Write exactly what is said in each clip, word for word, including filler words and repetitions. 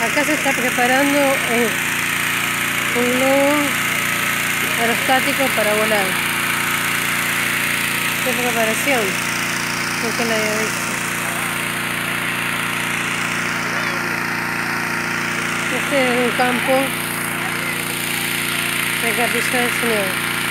Acá se está preparando un, un globo aerostático para volar. ¿Qué preparación? Nunca la había visto. Este es un campo de Capilla del Señor.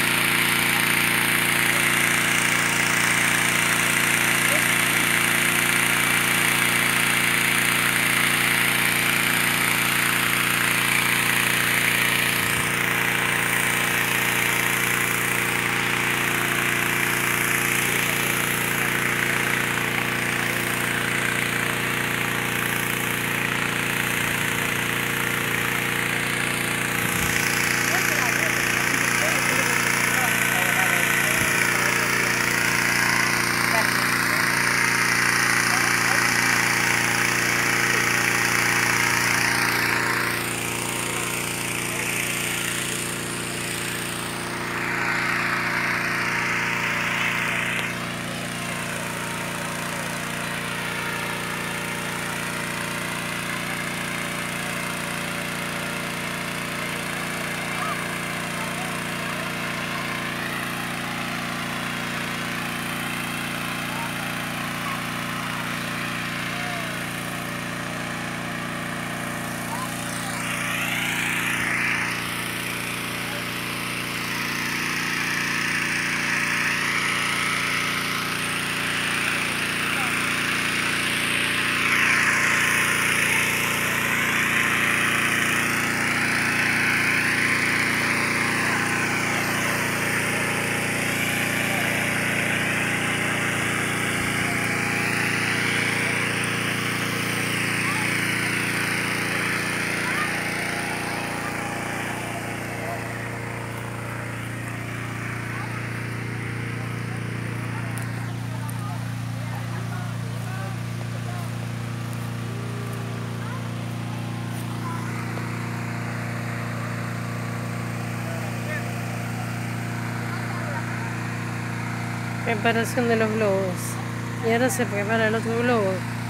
Preparación de los globos. Y ahora se prepara el otro globo.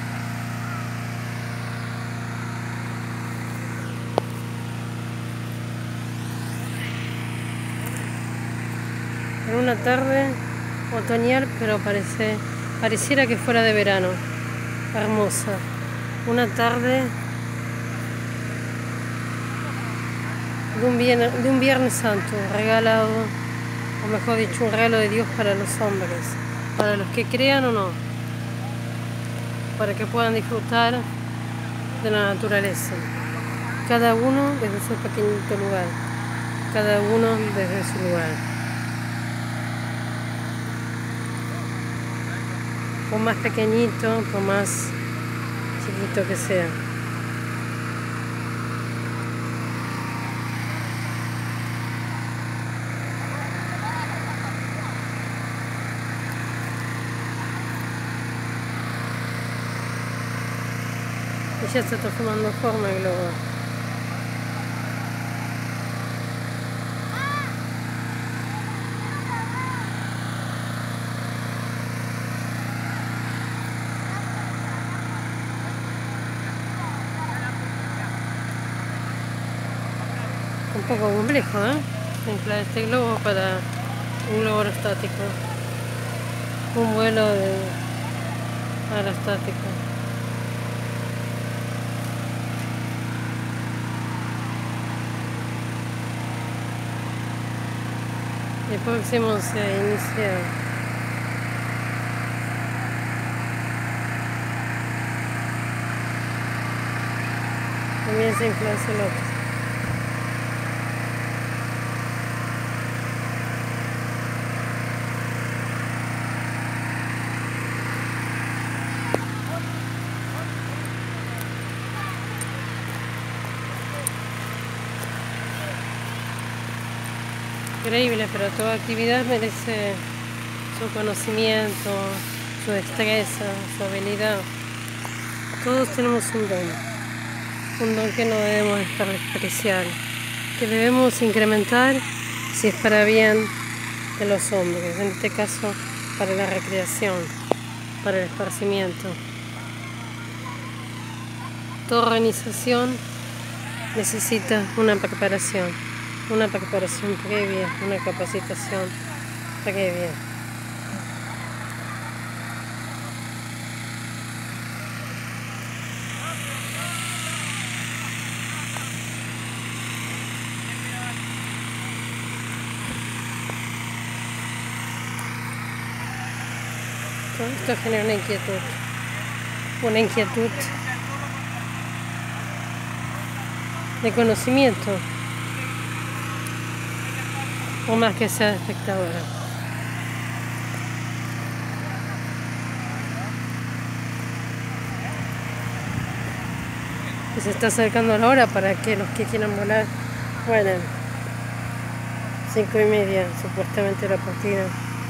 En una tarde otoñal, pero parece, pareciera que fuera de verano. Hermosa. Una tarde de un, viernes, de un Viernes Santo, regalado, o mejor dicho, un regalo de Dios para los hombres, para los que crean o no, para que puedan disfrutar de la naturaleza, cada uno desde su pequeñito lugar, cada uno desde su lugar, por más pequeñito, por más chiquito que sea. Y ya se está tomando forma el globo. Un poco complejo, ¿eh? Inflar este globo para un globo aerostático. Un vuelo de aerostático. El próximo se inicia comienza a inflarse el otro. Increíble, pero toda actividad merece su conocimiento, su destreza, su habilidad. Todos tenemos un don, un don que no debemos despreciar, que debemos incrementar si es para bien de los hombres, en este caso para la recreación, para el esparcimiento. Toda organización necesita una preparación, una preparación previa, una capacitación previa. Todo esto genera una inquietud, una inquietud de conocimiento, o más que ser espectadora. Y se está acercando la hora para que los que quieran volar vuelen. Cinco y media, supuestamente la partida.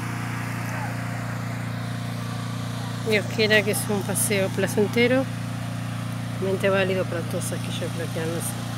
Dios quiera que sea un paseo placentero, mente válido para todos aquellos que lo quieran hacer.